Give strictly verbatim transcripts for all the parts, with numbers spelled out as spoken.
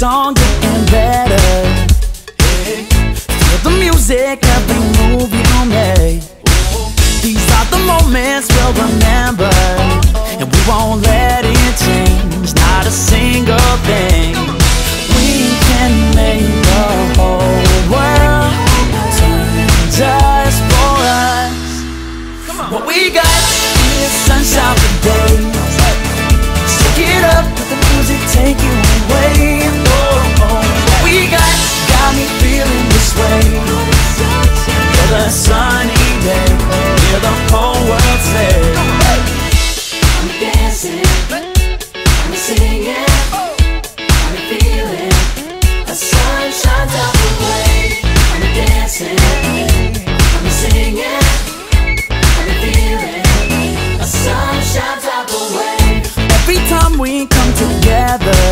song getting better. Feel the music, every move you make. These are the moments we'll remember, and we won't let it change, not a single thing. We can make the whole world turn just for us. What we got is sunshine for days. Shake it up, let the music take you away. Oh, oh. What we got got me feeling this way. For the sunny day, hear the whole world say, I'm dancing, I'm singing, I'm feeling a sunshine type of way. I'm dancing, I'm singing, I'm feeling a sunshine type of way. every time we come together,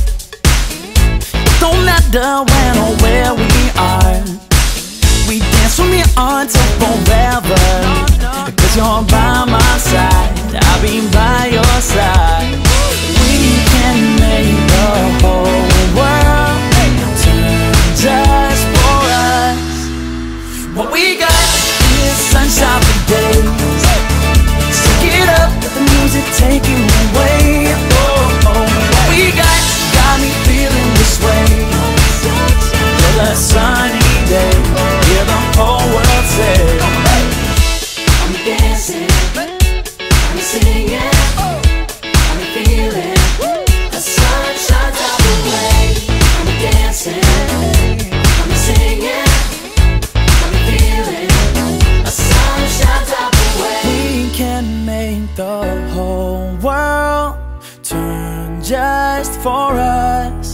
it don't matter when or where we are. We dance from here on till forever, cause you're by my side, I'll be by your side. We can make the whole world turn just for us. What we got is sunshine for days. Shake it up, let the music take you away. Oh, oh. What we got got me feeling this way. For the sunny day, hear the whole world say, I'm dancing, I'm singing, I'm feeling a sunshine type of way. I'm dancing, I'm singing, I'm feeling a sunshine type of way. we can make the whole world turn just for us.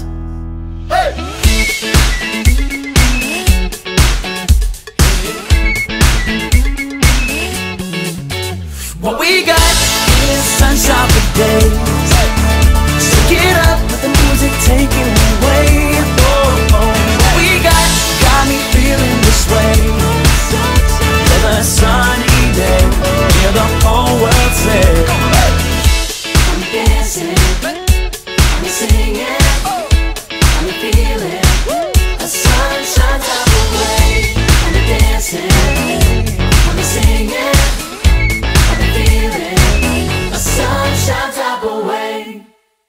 What we got is sunshine for days. Shake it up, let the music take you away. Oh, oh. What we got got me feeling this way. For the sunny day, hear the whole world say, I'm dancing, I'm singing, I'm feeling a sunshine type of way. I'm dancing, I'm singing, I'm feeling a sunshine type of way.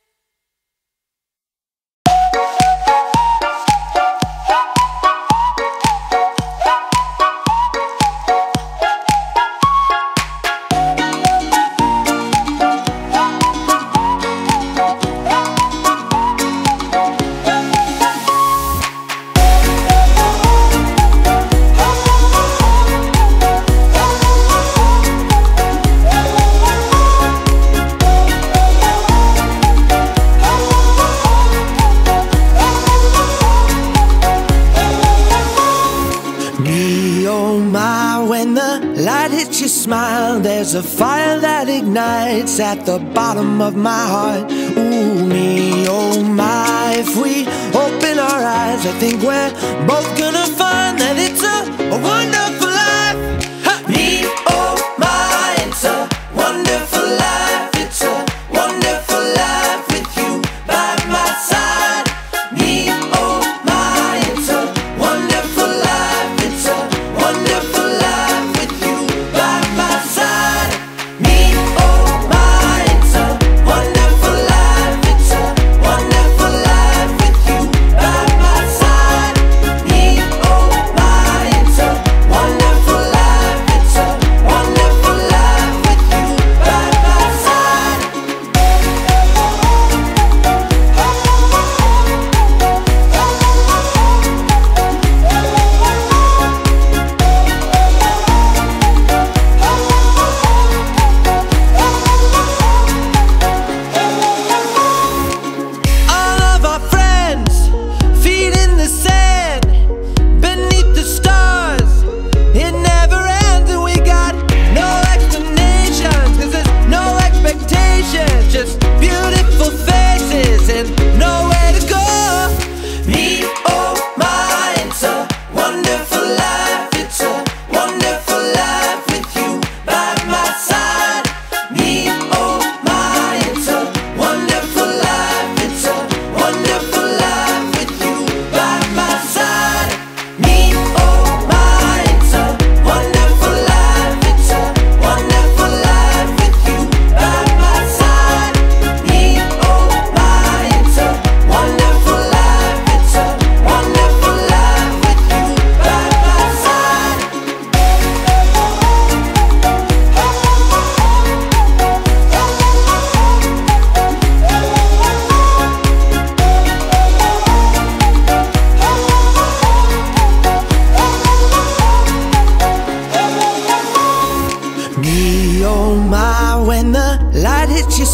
Me, oh my, when the light hits your smile, there's a fire that ignites at the bottom of my heart. Ooh, me, oh my, if we open our eyes, I think we're both gonna find that it's a, a wonderful life. Ha! Me, oh my, it's a wonderful life. It's a wonderful life with you by my side. Me, oh my, it's a wonderful life. It's a wonderful life with you by my side. Me, oh my, it's a wonderful life. It's a wonderful life with you by my side. Me,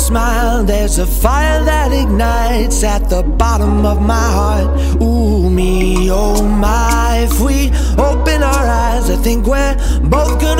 smile, there's a fire that ignites at the bottom of my heart. Ooh, me, oh my, if we open our eyes, I think we're both gonna